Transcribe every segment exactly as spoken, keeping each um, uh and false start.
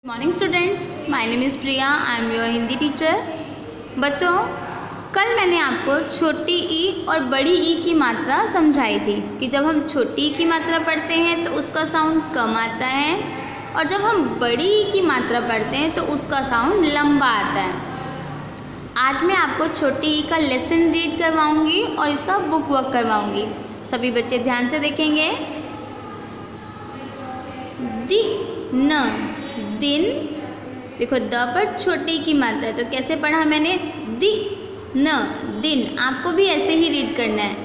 Morning students, my name is Priya, I am your Hindi teacher. बच्चों, कल मैंने आपको छोटी ई और बड़ी ई की मात्रा समझाई थी कि जब हम छोटी ई की मात्रा पढ़ते हैं तो उसका साउंड कम आता है और जब हम बड़ी ई की मात्रा पढ़ते हैं तो उसका साउंड लंबा आता है। आज मैं आपको छोटी ई का लेसन रीड करवाऊंगी और इसका बुक वर्क करवाऊंगी। सभी बच्चे ध्यान से देखेंगे। दि न दिन, देखो द पर छोटी की मात्रा है तो कैसे पढ़ा मैंने? दि न दिन। आपको भी ऐसे ही रीड करना है।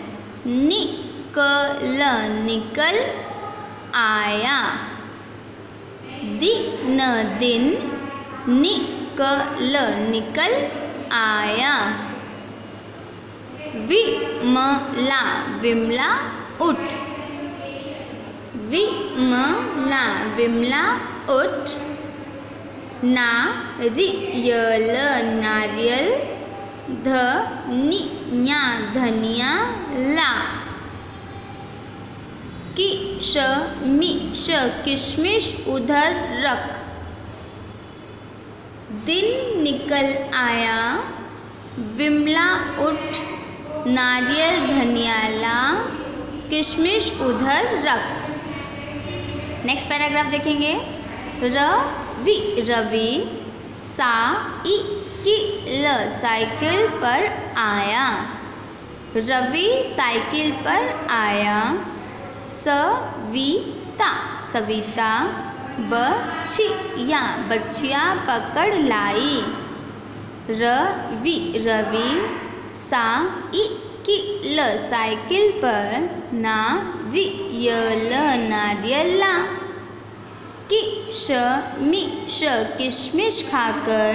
निकल निकल आया। दि न दिन निकल निकल आया। विमला विमला उठ। विमला विमला उठ। नारियल नारियल धनिया धनिया ला। किशमिश किशमिश उधर रख। दिन निकल आया, विमला उठ, नारियल धनिया ला, किशमिश उधर रख। नेक्स्ट पैराग्राफ देखेंगे। रवि रवि साइकिल साइकिल पर आया। रवि साइकिल पर आया। सविता सविता बच्चिया बच्चिया पकड़ लाई। रवि रवि साइकिल साइकिल पर नारियल नारियल ला। किशमिश किशमिश खाकर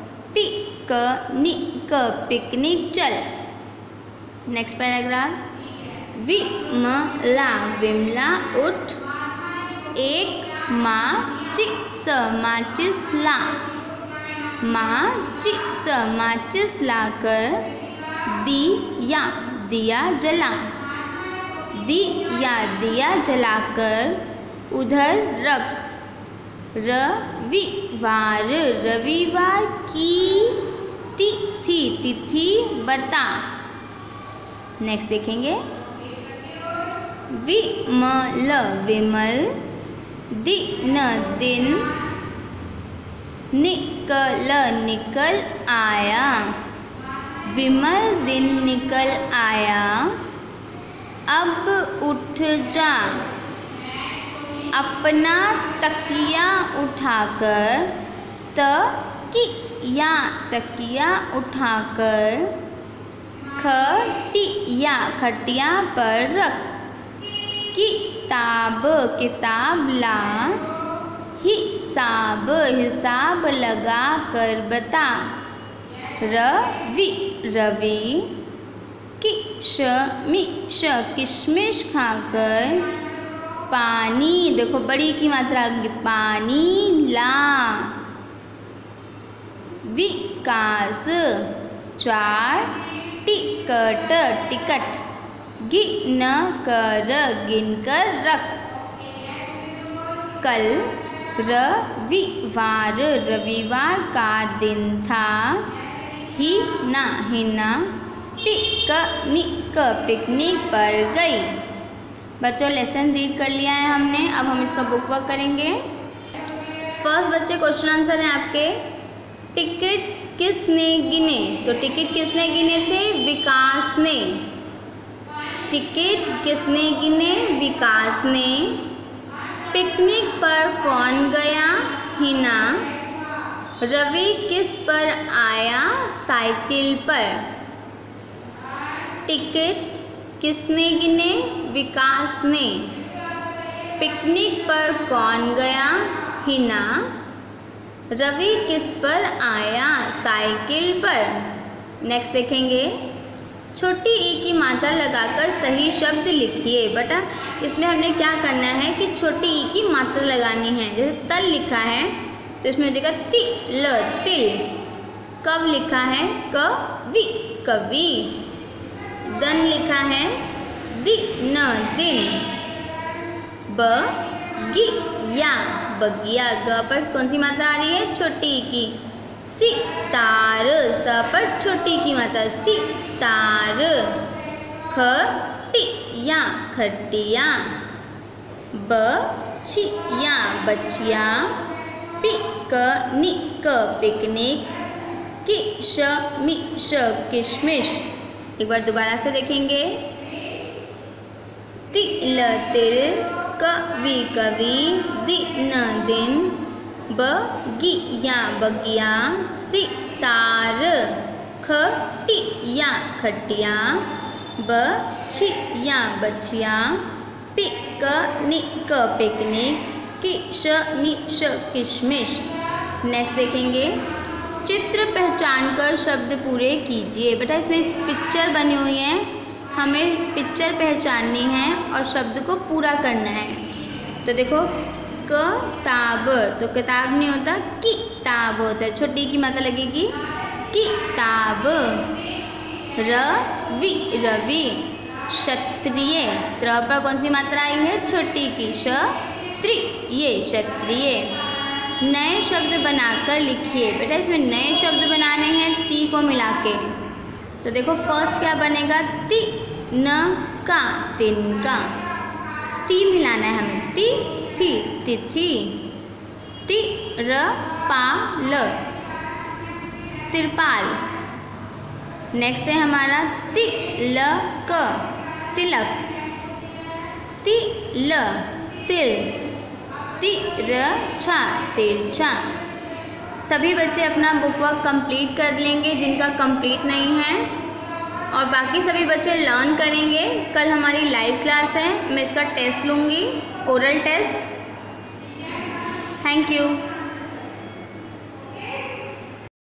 पिकनिक पिकनिक चल। Next paragraph. विमला विमला उठ, एक माचिस माचिस ला। माचिस माचिस लाकर दिया दिया जला। दिया दिया जलाकर उधर रख। रविवार रविवार की तिथि तिथि बता। नेक्स्ट देखेंगे। विमल विमल दिन दिन निकल निकल आया। विमल दिन निकल आया, अब उठ जा। अपना तकिया उठाकर तकिया तकिया उठाकर खटिया खटिया पर रख। किताब किताब ला। हिसाब हिसाब लगा कर बता। रवि रवि किशमिश किशमिश खाकर पानी, देखो बड़ी की मात्रा आगे, पानी ला। विकास चार टिकट टिकट गिन कर गिन कर रख। कल रविवार रविवार का दिन था। हिना हिना पिकनिक पिकनिक पर गई। बच्चों, लेसन रीड कर लिया है हमने, अब हम इसका बुक वर्क करेंगे। फर्स्ट बच्चे क्वेश्चन आंसर है आपके। टिकट किसने गिने? तो टिकट किसने गिने थे? विकास ने। टिकट किसने गिने? विकास ने। पिकनिक पर कौन गया? हिना। रवि किस पर आया? साइकिल पर। टिकट किसने गिने? विकास ने। पिकनिक पर कौन गया? हिना। रवि किस पर आया? साइकिल पर। नेक्स्ट देखेंगे। छोटी ई की मात्रा लगाकर सही शब्द लिखिए। बेटा, इसमें हमने क्या करना है कि छोटी ई की मात्रा लगानी है। जैसे तल लिखा है तो इसमें हो जाएगा तिल तिल। कब लिखा है? कवि कवि। दन लिखा है दिन दिन। ब गी या बगिया, ग पर कौन सी मात्रा आ रही है? छोटी की। सितार, स पर छोटी की मात्रा सितार। खटिया, खटिया। बछिया, बछिया। Picnic, picnic. किशमिश, किशमिश। एक बार दोबारा से देखेंगे। तिल, तिल। कवि, कवि। दिन, दिन। बगिया, बगिया। सितार। खटिया, खटिया। बछिया, बछिया। Picnic, picnic. किशमिश, किशमिश। नेक्स्ट देखेंगे। चित्र पहचान कर शब्द पूरे कीजिए। बेटा इसमें पिक्चर बनी हुई है, हमें पिक्चर पहचाननी है और शब्द को पूरा करना है। तो देखो किताब, तो किताब नहीं होता, किताब होता है, छोटी की मात्रा लगेगी किताब। रवि, रवि। क्षत्रिय, त्र पर कौन सी मात्रा आई है? छोटी की, क्षत्रिय, क्षत्रिय। नए शब्द बनाकर लिखिए। बेटा इसमें नए शब्द बनाने हैं ती को मिला के। तो देखो फर्स्ट क्या बनेगा? ति न का, तिनका। ती मिलाना है हमें, ति थी, तिथि। तिरपाल, तिरपाल। नेक्स्ट है हमारा तिलक, तिलक। तिल, तिल। तिरछा, तिरछा। सभी बच्चे अपना बुक वर्क कंप्लीट कर लेंगे जिनका कंप्लीट नहीं है, और बाकी सभी बच्चे लर्न करेंगे। कल हमारी लाइव क्लास है, मैं इसका टेस्ट लूँगी, ओरल टेस्ट। Thank you.